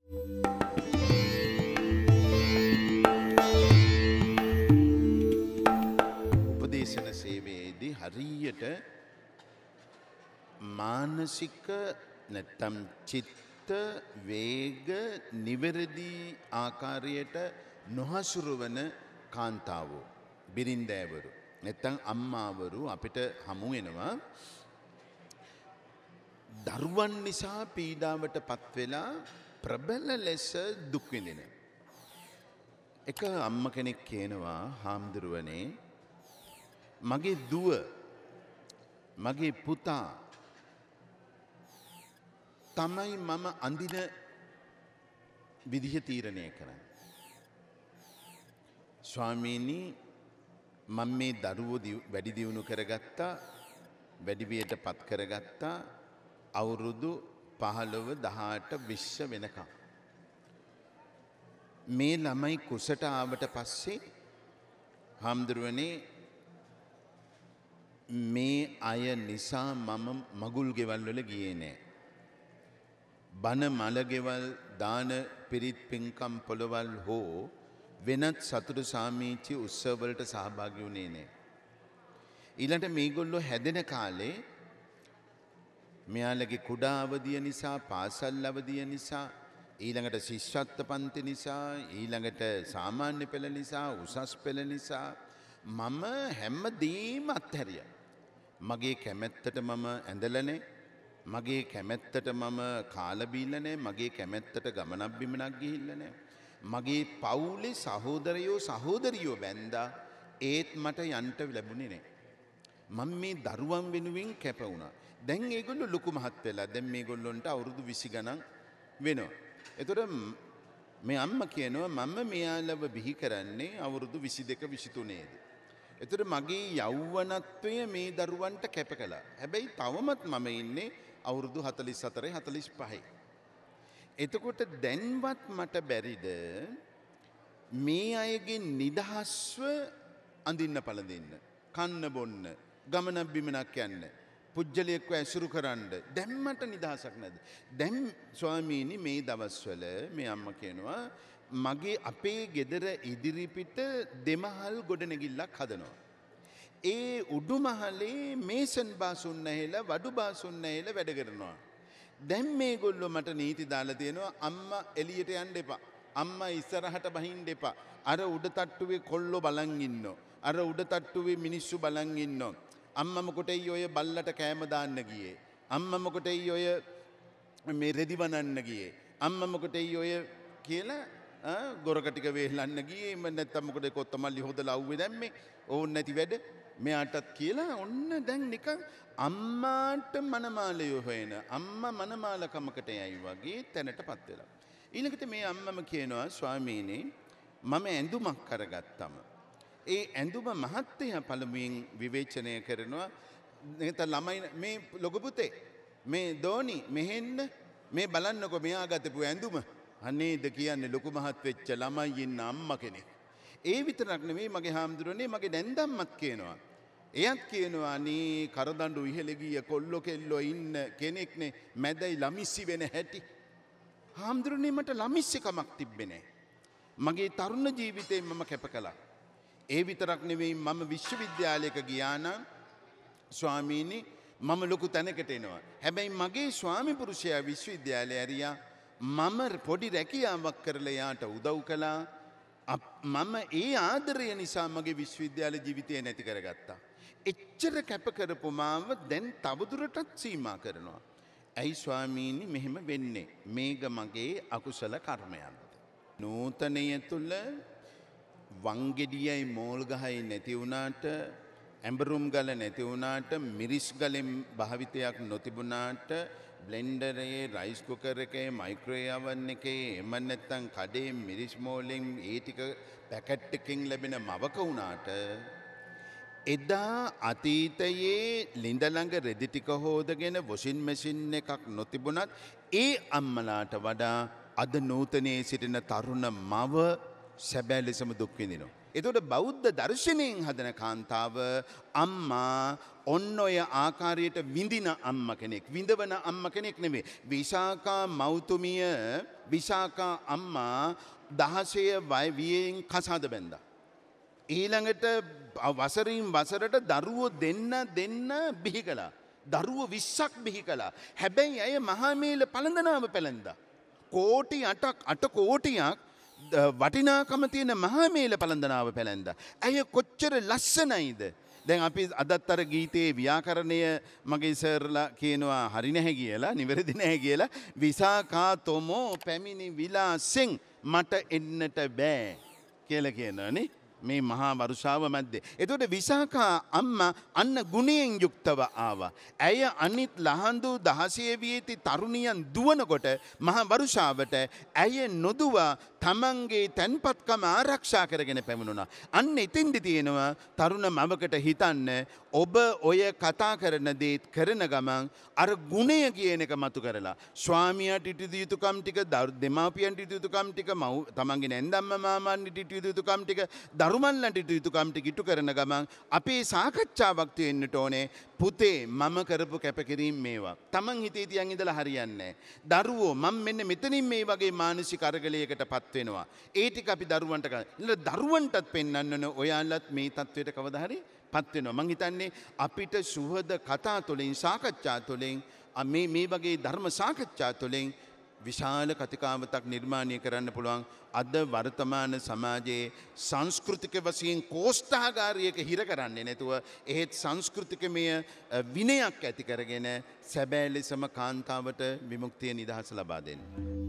උපදේශන සේවයේදී හරියට මානසික නැත්තම් චිත්ත වේග නිවැරදි ආකාරයට නොහසුරුවන කාන්තාවෝ බිරින්දෑවරු නැත්තම් අම්මාවරු අපිට හමු වෙනවා දරුවන් නිසා පීඩාවට පත් වෙලා ප්‍රබල ලෙස දුක් විඳින. එක අම්ම කෙනෙක් කියනවා හාමුදුරුවනේ මගේ දුව මගේ පුතා තමයි මම අඳින විදිහ තීරණය කරන්නේ. ස්වාමීනි මම මේ දරුවෝ වැඩි දියුණු කරගත්තා වැඩිවියට පත් කරගත්තා අවුරුදු 15 18 20 වෙනකම්. මේ ළමයි කුසට ආවට පස්සේ හාමුදුරුවනේ මේ අය නිසා මම මගුල් ගෙවල් වල ගියේ නෑ. බණ මල ගෙවල් දාන පිරිත් පින්කම් පොළවල් හෝ වෙනත් සතුටු සාමීචි උත්සව වලට සහභාගී වුණේ නෑ. ඊළඟට මේගොල්ලෝ හැදෙන කාලේ මෙයාලගේ කුඩා අවදිය නිසා පාසල් අවදිය නිසා ඊළඟට ශිෂ්‍යත්ව පන්ති නිසා ඊළඟට සාමාන්‍ය පෙළ නිසා උසස් පෙළ නිසා මම හැමදේම අත්හැරියා. මගේ කැමැත්තට මම ඇඳලා නැහැ. මගේ කැමැත්තට මම කාලා බීලා නැහැ. මගේ කැමැත්තට ගමනක් බිමනක් ගිහිල්ලා නැහැ. මගේ පවුලේ සහෝදරයෝ සහෝදරියෝ බැන්දා ඒත් මට යන්න ලැබුණේ නැහැ. මම මේ දරුවන් වෙනුවෙන් කැප වුණා. දැන් මේගොල්ලෝ ලොකු මහත් වෙලා දැන් මේගොල්ලොන්ට අවුරුදු 20 ගණන් වෙනවා. එතකොට මේ අම්මා කියනවා මම මෙයාලව බිහි කරන්නේ අවුරුදු 22 23 දී. එතකොට මගේ යෞවනත්වය මේ දරුවන්ට කැප කළා. හැබැයි තවමත් මම ඉන්නේ අවුරුදු 44 45. එතකොට දැන්වත් මට බැරිද මේ අයගේ නිදහස්ව අඳින්න පළඳින්න, කන්න බොන්න, ගමන බිමනක් යන්න, පුජ්‍යලයක්ව ඇසුරු කරන්න දැන් මට නිදහසක් නැද්ද? දැන් ස්වාමීනි මේ දවස්වල මේ අම්මා කියනවා මගේ අපේ ගෙදර ඉදිරිපිට දෙමහල් ගොඩනැගිල්ලක් හදනවා. ඒ උඩුමහලේ මේසන් බාසුන් නැහිලා වඩු බාසුන් නැහිලා වැඩ කරනවා. දැන් මේගොල්ලෝ මට නීති දාලා තියෙනවා අම්මා එළියට යන්න එපා. අම්මා ඉස්සරහට බහින්න එපා. අර උඩ තට්ටුවේ කොල්ලෝ බලන් ඉන්නෝ. අර උඩ තට්ටුවේ මිනිස්සු බලන් ඉන්නෝ. අම්මා මොකටයි ඔය බල්ලට කෑම දාන්න ගියේ? අම්මා මොකටයි ඔය මේ රෙදි වනන්න ගියේ? අම්මා මොකටයි ඔය කියලා ගොරක ටික වේලන්න ගියේ? එන්න නැත්තම් මොකද කොත්තමල්ලි හොදලා අවුවේ දැම්මේ? ඕන් නැති වැඩ මෙයාටත් කියලා ඔන්න දැන් නිකන් අම්මාට මනමාලය හොයන අම්මා මනමාලකමකට යයි වගේ තැනටපත් වෙලා. ඊළඟට මේ අම්මම කියනවා ස්වාමීනි මම ඇඳුමක් කරගත්තම ඒ ඇඳුම මහත්ය පළමුවෙන් විවේචනය කරනවා. නැත්නම් ළමයි මේ ලොකු පුතේ මේ දෝනි මෙහෙන්න මේ බලන්නකෝ මෙයා ගතපු ඇඳුම. අනේද කියන්නේ ලොකු මහත් වෙච්ච ළමයි ඉන්න අම්මා කෙනෙක්. ඒ විතරක් නෙමෙයි මගේ හාමුදුරනේ මගේ දැන්දම්මත් කියනවා. එයත් කියනවා අනේ කරදඬු ඉහෙල ගිය කොල්ලෝ කෙල්ලෝ ඉන්න කෙනෙක්නේ මැදයි ළමිස්සි වෙන හැටි. හාමුදුරනේ මට ළමිස්සිකමක් තිබ්බේ නැහැ. මගේ තරුණ ජීවිතේ මම කැප කළා. ඒ විතරක් නෙවෙයි මම විශ්වවිද්‍යාලයක ගියා නම් ස්වාමීනි මම ලොකු තැනකට එනවා. හැබැයි මගේ ස්වාමි පුරුෂයා විශ්වවිද්‍යාලය ඇරියා. මම පොඩි රැකියාවක් කරලා යාට උදව් කළා. මම ඒ ආදරය නිසා මගේ විශ්වවිද්‍යාල ජීවිතය නැති කරගත්තා. එච්චර කැප කරපු මාව දැන් තවදුරටත් සීමා කරනවා. ඇයි ස්වාමීනි මෙහෙම වෙන්නේ? මේක මගේ අකුසල කර්මයන්ද? නූතනය තුල වංගෙඩියයි මෝල් ගහයි නැති වුණාට ඇඹරුම් ගල නැති වුණාට මිරිස් ගලෙන් භාවිතයක් නොතිබුණාට බ්ලෙන්ඩරේ රයිස් කුකර් එකේ මයික්‍රෝවේව් oven එකේ එම නැත්තම් කඩේ මිරිස් මෝලෙන් ඒ ටික පැකට් එකකින් ලැබෙන මවක වුණාට එදා අතීතයේ ලිඳ ළඟ රෙදි ටික හොදගෙන වොෂින් මැෂින් එකක් නොතිබුණත් ඒ අම්මලාට වඩා අද නූතනයේ සිටින තරුණ මව සැබෑ ලෙසම දුක් විඳිනවා. එතකොට බෞද්ධ දර්ශනයෙන් හදන කාන්තාව අම්මා ඔන්න ඔය ආකාරයට විඳින අම්ම කෙනෙක්, විඳවන අම්ම කෙනෙක් නෙමෙයි. විශාකා මෞතුමිය විශාකා අම්මා 16 වියෙන් කසාද බැන්දා. ඊළඟට වසරින් වසරට දරුවෝ දෙන්න බිහි කළා. දරුවෝ 20ක් බිහි කළා. හැබැයි ඇය මහමේල පළඳනාම පැලැන්දා. කෝටි 8 කෝටියක් වටිනාකම තියෙන මහමේල පළඳනාව පැලැන්දා. ඇය කොච්චර ලස්සනයිද? දැන් අපි අදත් අර ගීතයේ ව්‍යාකරණය මගේ සර්ලා කියනවා හරි නැහැ කියලා, නිවැරදි නැහැ කියලා. විසාකා තොමෝ පැමිණි විලාසෙන් මට එන්නට බෑ කියලා කියනවනේ. මේ මහා වරුෂාව මැද්දේ. එතකොට විසාකා අම්මා අන්න ගුණයෙන් යුක්තව ආවා. ඇය අනිත් ලහඳු 16 වියේති තරුණියන් දුවනකොට මහා වරුෂාවට ඇය නොදුවා තමන්ගේ තැන්පත්කම ආරක්ෂා කරගෙන පැමුණුණා. අන්න එතෙන්දි තියෙනවා තරුණ මවකට හිතන්න ඔබ ඔය කතා කරන දේත් කරන ගමන් අර ගුණය කියන එක මතු කරලා ස්වාමියාට ඉටු යුතුකම් ටික, දෙමාපියන්ට ඉටු යුතුකම් ටික, තමන්ගේ නැන්දම්ම මාමන්ට ඉටු යුතුකම් ටික, දරුමන්ලන්ට ඉටු යුතුකම් ටික ඉටු කරන ගමන් අපේ සාකච්ඡාවක් තියෙන්නට ඕනේ. පුතේ මම කරපු කැපකිරීම මේවා. තමන් හිතේ තියන් ඉඳලා හරියන්නේ නැහැ. දරුවෝ මම මෙන්න මෙතනින් මේ වගේ මානසික අරගලයකටපත් වෙනවා. ඒ ටික අපි දරුවන්ට කරන්න. දරුවන්ටත් පෙන්වන්න ඕන ඔයාලත් මේ තත්වයට කවදා හරි පත් වෙනවා. මං හිතන්නේ අපිට සුහද කතා තුළින්, සාකච්ඡා තුළින්, මේ වගේ ධර්ම සාකච්ඡා තුළින් විශාල කතිකාවතක් නිර්මාණය කරන්න පුළුවන්. අද වර්තමාන සමාජයේ සංස්කෘතික වශයෙන් කෝෂ්ඨාගාරයක හිර කරන්නේ නැතුව එහෙත් සංස්කෘතිකමය විනයක් ඇති කරගෙන සැබෑ ලෙසම කාන්තාවට විමුක්තිය නිදහස ලබා දෙන්න.